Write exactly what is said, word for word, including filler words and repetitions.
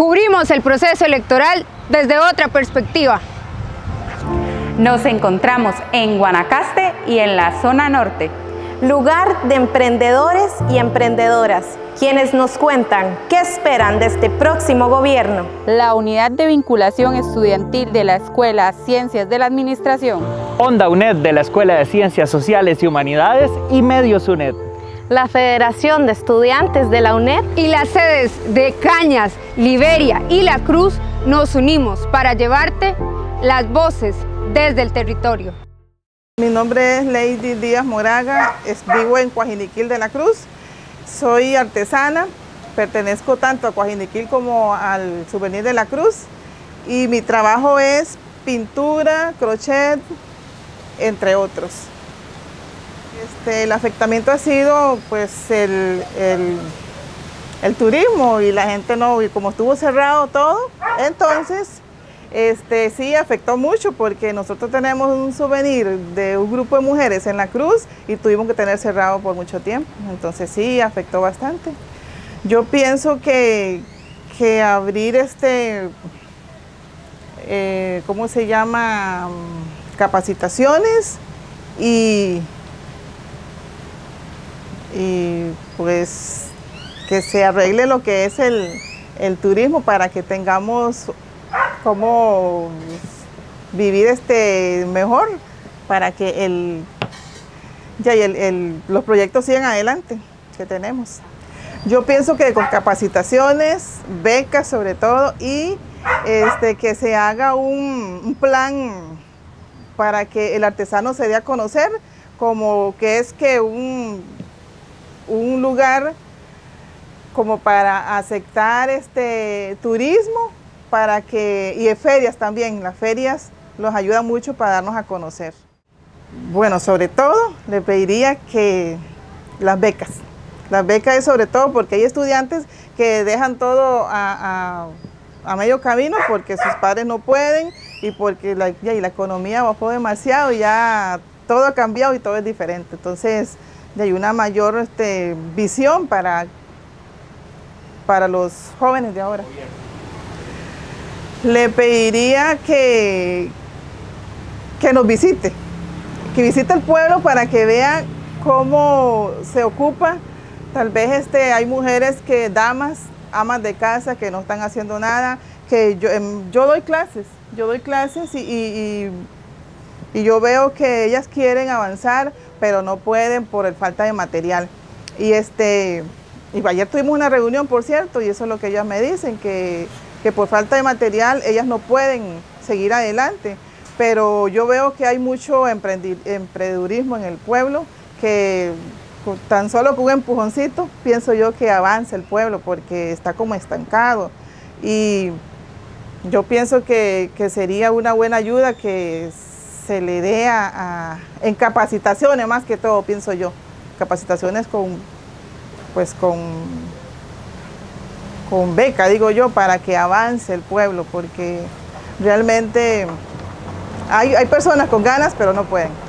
Cubrimos el proceso electoral desde otra perspectiva. Nos encontramos en Guanacaste y en la zona norte. Lugar de emprendedores y emprendedoras, quienes nos cuentan qué esperan de este próximo gobierno. La Unidad de Vinculación Estudiantil de la Escuela Ciencias de la Administración. Onda UNED de la Escuela de Ciencias Sociales y Humanidades y Medios UNED. La Federación de Estudiantes de la UNED y las sedes de Cañas, Liberia y La Cruz nos unimos para llevarte las voces desde el territorio. Mi nombre es Lady Díaz Moraga, es, vivo en Coajiniquil de la Cruz, soy artesana, pertenezco tanto a Coajiniquil como al Souvenir de la Cruz y mi trabajo es pintura, crochet, entre otros. Este, el afectamiento ha sido pues el, el, el turismo y la gente no, y como estuvo cerrado todo, entonces Este, sí afectó mucho porque nosotros tenemos un souvenir de un grupo de mujeres en La Cruz y tuvimos que tener cerrado por mucho tiempo, entonces sí afectó bastante. Yo pienso que, que abrir este, eh, ¿cómo se llama? Capacitaciones y, y pues que se arregle lo que es el, el turismo para que tengamos cómo vivir este mejor para que el, ya el, el, los proyectos sigan adelante que tenemos. Yo pienso que con capacitaciones, becas sobre todo, y este, que se haga un, un plan para que el artesano se dé a conocer, como que es que un, un lugar como para aceptar este turismo, para que, y de ferias también, las ferias los ayudan mucho para darnos a conocer. Bueno, sobre todo le pediría que las becas, las becas es sobre todo porque hay estudiantes que dejan todo a, a, a medio camino porque sus padres no pueden y porque la, ya, y la economía bajó demasiado y ya todo ha cambiado y todo es diferente. Entonces ya hay una mayor este, visión para, para los jóvenes de ahora. Le pediría que, que nos visite, que visite el pueblo para que vea cómo se ocupa. Tal vez este, hay mujeres que, damas, amas de casa, que no están haciendo nada, que yo, yo doy clases, yo doy clases y, y, y, y yo veo que ellas quieren avanzar, pero no pueden por el falta de material. Y, este, y ayer tuvimos una reunión, por cierto, y eso es lo que ellas me dicen, que que por falta de material ellas no pueden seguir adelante, pero yo veo que hay mucho emprendedurismo en el pueblo, que tan solo con un empujoncito pienso yo que avanza el pueblo porque está como estancado y yo pienso que, que sería una buena ayuda que se le dé a, a, en capacitaciones más que todo, pienso yo, capacitaciones con, pues con con beca, digo yo, para que avance el pueblo, porque realmente hay, hay personas con ganas, pero no pueden.